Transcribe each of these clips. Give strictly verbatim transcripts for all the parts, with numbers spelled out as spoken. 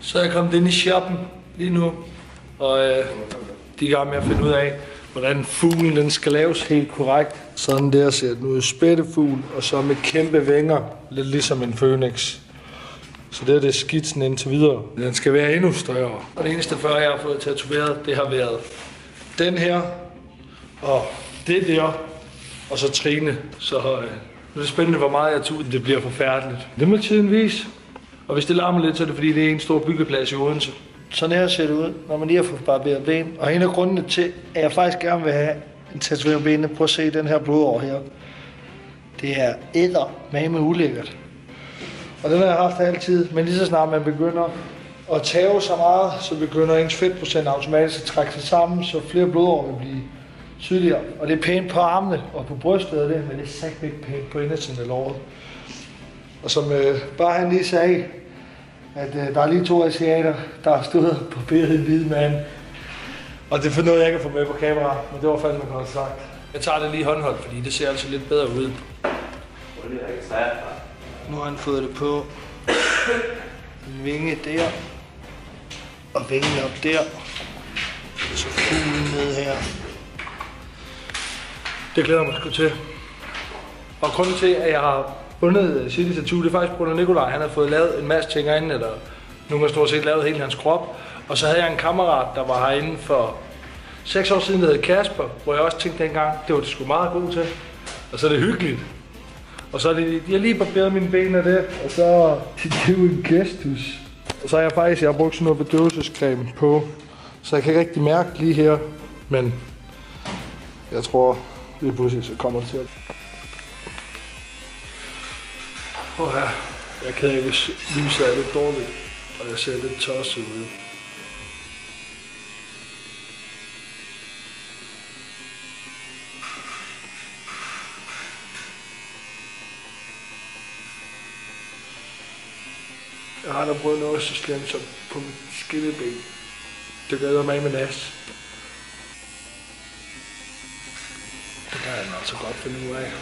Så er jeg kommet ind i shoppen lige nu, og øh, de er i gang med at finde ud af, hvordan fuglen den skal laves helt korrekt. Sådan der ser den ud. Spættefugl, og så med kæmpe vinger, lidt ligesom en fønix. Så det er det skitsen indtil videre. Den skal være endnu større. Og det eneste før jeg har fået tatoveret, det har været den her, og det der, og så Trine. Så øh, det er spændende, hvor meget jeg tog. Det bliver forfærdeligt. Det må tiden vise. Og hvis det larmer lidt, så er det fordi, det er en stor byggeplads i Odense. Sådan her ser det ud, når man lige har fået barberet ben. Og en af grundene til, at jeg faktisk gerne vil have en tatovering benene, prøv at se den her blodår her. Det er eddermame ulækkert. Og den har jeg haft altid, men lige så snart man begynder at tage så meget, så begynder ens fedtprocent automatisk at trække sig sammen, så flere blodår vil blive tydeligere. Og det er pænt på armene og på brystet af det, men det er sagt ikke pænt på indersiden af låret. Og som øh, bare han lige sagde, at øh, der er lige to asiater, der har stået på billedet en hvid mand. Og det er for noget, jeg ikke kan få med på kamera, men det var fandme godt sagt. Jeg tager det lige håndholdt, fordi det ser altså lidt bedre ud. Nu har han fået det på. En vinge der. Og vingen op der. Så fuglen ned her. Det glæder mig sgu til. Og grunden til, at jeg har bundet City Tattoo, det er faktisk på grund af Nikolaj. Han har fået lavet en masse ting herinde, eller nogle har stort set lavet hele hans krop. Og så havde jeg en kammerat, der var herinde for seks år siden, der hed Kasper, hvor jeg også tænkte dengang, det var det sgu meget god til. Og så er det hyggeligt. Og så er det, de har lige barberet mine ben af det, og så det er jo en gestus. Og så har jeg faktisk, jeg har brugt sådan noget bedøvelsescreme på, så jeg kan ikke rigtig mærke lige her, men jeg tror, det er pludselig, så kommer det til at... Åh ja, jeg kan ikke lyse af lidt dårligt, og jeg ser lidt tosset ud. Jeg har da prøvet noget så slemt som på mit skilleben. Det gør jeg mig med nas. Det kan jeg altså godt finde ud af.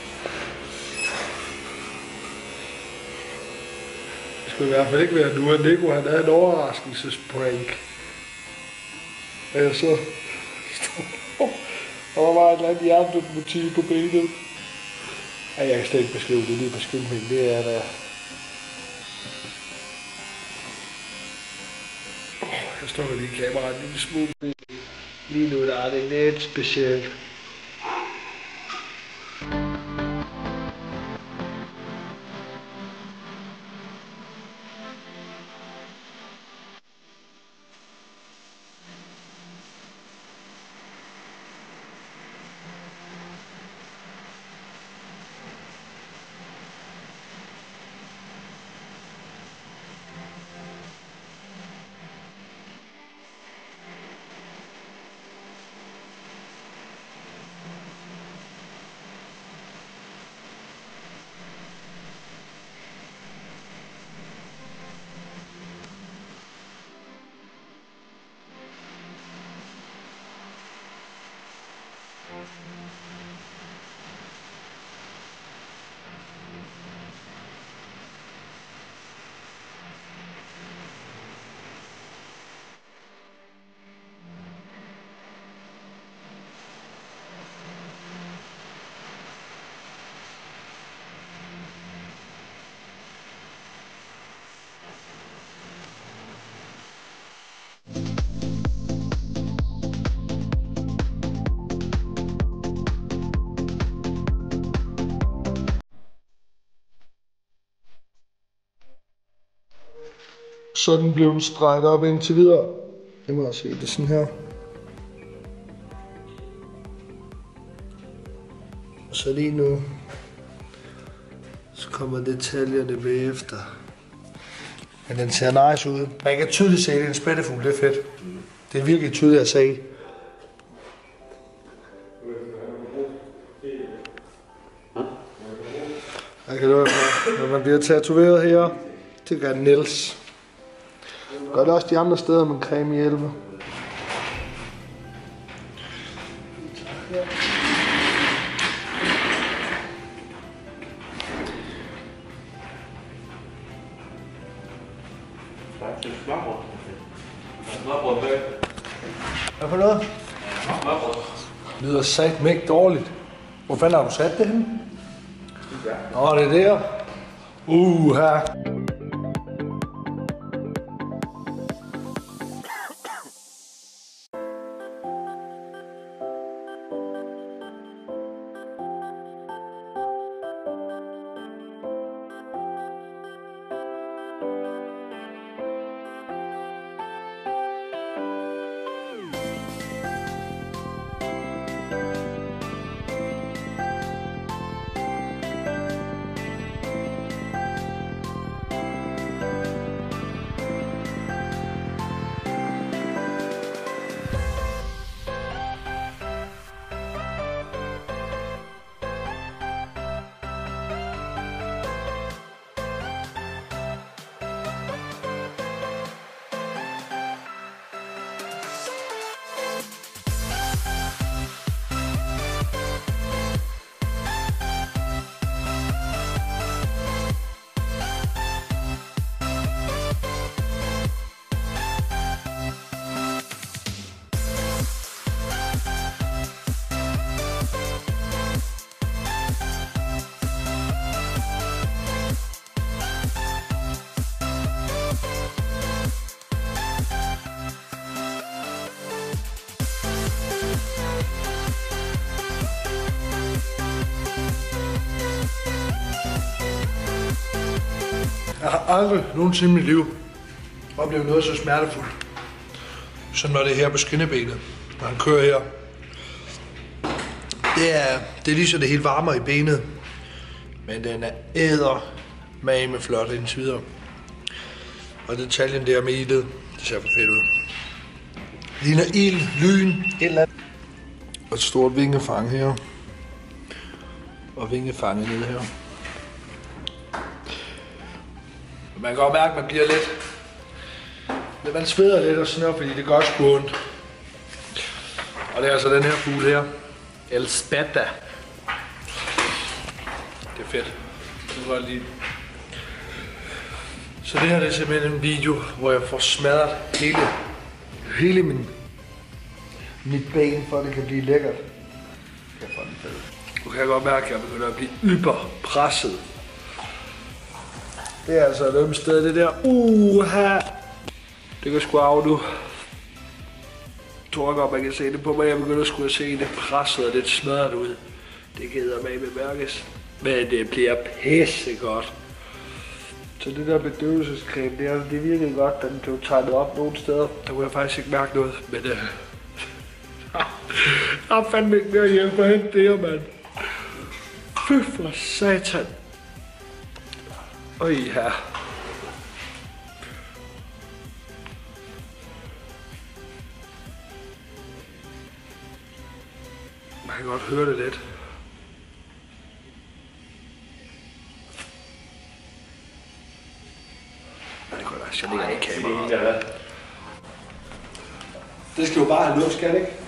Det skulle i hvert fald ikke være nu, at Nico han havde en overraskelsesprank. Og jeg så stod, og der var et eller andet hjertet motiv på benet. Ja, jeg kan slet ikke beskrive det lige på skilleben, det er der. Jeg står lige i kameraet en lille smule. Lige nu der er det lidt specielt. Sådan blev den streget op indtil videre. Jeg må også se det sådan her. Og så lige nu, så kommer detaljerne bagefter. Men den ser nice ud. Man kan tydeligt se, at det er en spættefugl, det er fedt. Det er virkelig tydeligt at se. Jeg kan love for, når man bliver tatoveret her, det gør Niels. Gør det også de andre steder med creme i elve. Det er smørbrød. Smørbrød med. Hvad for noget? Smørbrød. Lyder satme ikke dårligt. Hvor fanden har du sat det henne? Åh, det er der. Uh, her. Jeg har aldrig nogensinde i mit liv oplevet noget så smertefuldt, som når det er her på skinnebenet, når han kører her. Det er, det er lige så det helt varmer i benet, men den er eddermame flot indtil videre. Og detaljen der med ildet, det ser for fedt ud. Det ligner ild, lyn, et eller andet. Og et stort vingefang her. Og vingefanget nede her. Man kan godt mærke, at man bliver lidt... Man sveder lidt og sådan noget, fordi det gør sgu ondt. Og det er altså den her fugl her. El Spetta. Det er fedt. Det var lige... Så det her det er simpelthen en video, hvor jeg får smadret hele, hele min, mit ben, for at det kan blive lækkert. Jeg får den fed. Du kan godt mærke, at jeg begynder at blive yberpresset. Det er altså et ømt sted, det der. Uha! Det kan sgu af, du. Jeg tror godt, man kan se det på mig. Jeg begynder sgu at se det presset og lidt smadret ud. Det gider mig med mærkes. Men det bliver pisse godt. Så det der bedøvelsescreme, det, det virkede godt, da den blev tegnet op nogle steder. Der kunne jeg faktisk ikke mærke noget, men det... jeg har fandme ikke mere hjælp at hente det her, mand. Fy for satan. Øj her. Man kan godt høre det lidt. Nej, det går da, jeg ligger i kameraet. Det skal jo bare have luft, skal det ikke?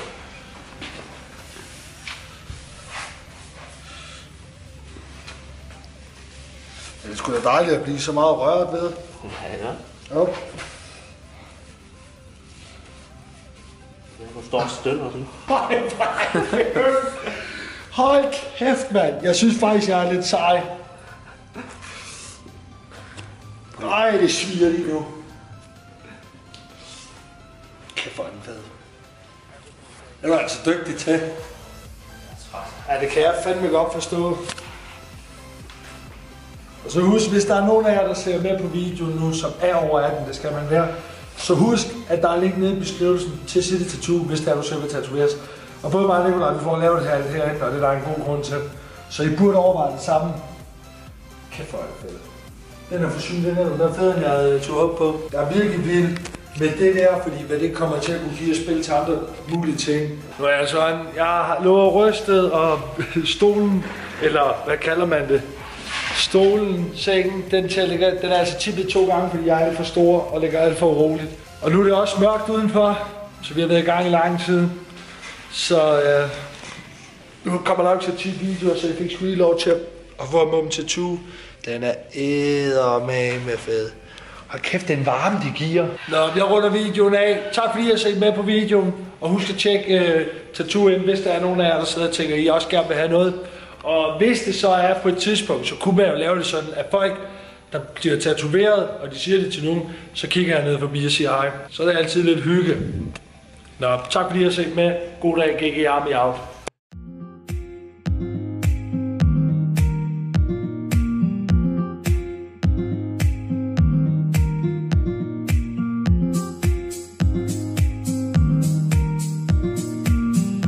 Det er sgu da dejligt at blive så meget rørt ved. Ja, ja. Jo. Du står og stønner sådan. Hold kæft, mand. Jeg synes faktisk, jeg er lidt sej. Ej, det sviger lige nu. Kæft, hvor er den fed. Det er du altså dygtig til. Ja, det kan jeg fandme godt forstå. Og så husk, hvis der er nogen af jer, der ser med på videoen nu, som er over atten, det skal man være, så husk, at der er link nede i beskrivelsen til City Tattoo, hvis der er du selv vil tatoveres. Og både mig og Nikolaj, vi får lavet det her herinde, og det er der en god grund til. Så I burde overveje det samme. Kæft, hvor er det fedt. Den er for syg, den er, den er fed, end jeg tog op på. Jeg er virkelig vild med det der, fordi hvad det kommer til at kunne give at spille til andre mulige ting. Nu er jeg sådan, jeg har lovet rystet, og stolen, eller hvad kalder man det? Stolen, sengen, den, til ligge, den er altså tippet to gange, fordi jeg er lidt for stor og ligger alt for uroligt. Og nu er det også mørkt udenfor, så vi har været i gang i lang tid. Så øh, nu kommer der nok til ti videoer, så jeg fik sgu lige lov til at få Mum Tattoo. Den er eddermame fed. Hold kæft, den varme, de giver. Nå, jeg runder videoen af. Tak fordi I har set med på videoen. Og husk at tjekke uh, tattoo ind, hvis der er nogen af jer, der sidder og tænker, at I også gerne vil have noget. Og hvis det så er på et tidspunkt, så kunne man jo lave det sådan, at folk, der bliver tatoveret, og de siger det til nogen, så kigger jeg ned forbi og siger hej. Så er det altid lidt hygge. Nå, tak fordi I har set med. God dag, G G Army out.